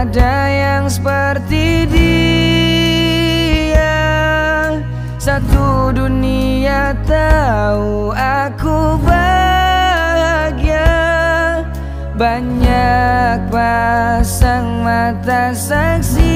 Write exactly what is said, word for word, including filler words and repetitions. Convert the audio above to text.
ada yang seperti dia. Satu dunia tahu aku bahagia. Banyak pasang mata saksi